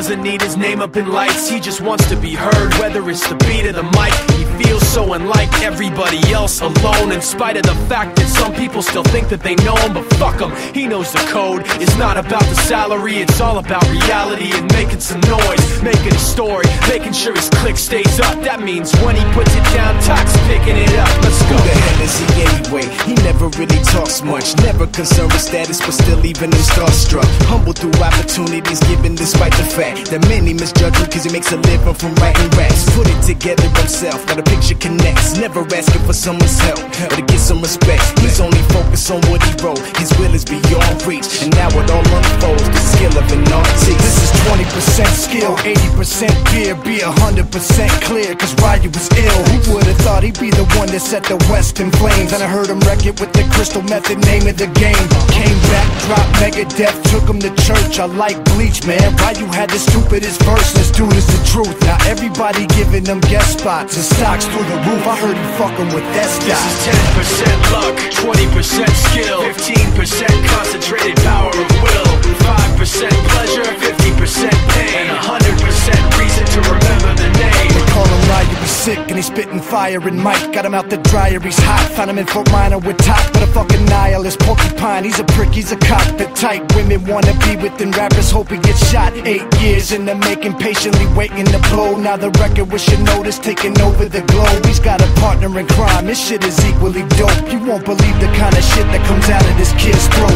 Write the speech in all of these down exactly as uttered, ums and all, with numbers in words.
doesn't need his name up in lights, he just wants to be heard, whether it's the beat of the mic. He feels so unlike everybody else, alone, in spite of the fact that some people still think that they know him. But fuck him, he knows the code. It's not about the salary, it's all about reality and making some noise, making a story, making sure his click stays up. That means when he puts it down, Tox picking it up. Let's go. Who the hell is he anyway? He never really talks much, never concerned with status, but still leaving him starstruck. Humble through opportunities given despite the fact that many misjudge him cause he makes a living from writing raps. Put it together himself, got a picture connects, never asking for someone's help or to get some respect. He's only focused on what he wrote, his will is beyond reach, and now it all unfolds, the skill of an artist. This is twenty percent skill, eighty percent fear, be one hundred percent clear, cause Ryu was ill. Who would've thought he'd be the one that set the West in flames? And I heard him wreck it with the crystal method, name of the game. Came back, dropped Megadeth, took him to church. I like Bleach, man, Ryu had the stupidest verse, this dude is the truth. Now everybody giving them guest spots and stocks through the roof. I heard he fucking with that stock. This is ten percent luck, twenty percent skill, fifteen percent concentrated power of will, five percent pleasure, fifty percent pain, and one hundred percent reason to remember the name. They call him Ryu, he's sick and he's spitting fire and Mike got him out the dryer, he's hot. Found him in Fort Minor with top, but a fucking nihilist porcupine. He's a prick, he's a cock, the type women wanna be within. Rappers hope he gets shot. Eight years in the making, patiently waiting to blow. Now the record with your notice taking over the globe. He's got a partner in crime, this shit is equally dope. You won't believe the kind of shit that comes out of this kid's throat.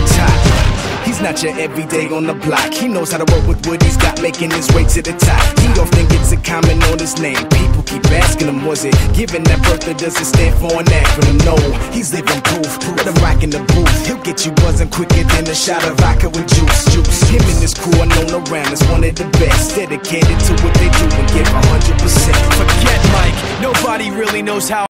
He's not your everyday on the block. He knows how to work with what he's got, making his way to the top. He often gets a comment on his name. People keep asking him, was it given that birth or does it stand for an acronym? No, he's living proof. Let him rock in the booth. He'll get you buzzing quicker than a shot of vodka with juice. Juice. Him and his crew are known around as one of the best, dedicated to what they do and give one hundred percent. Forget Mike, nobody really knows how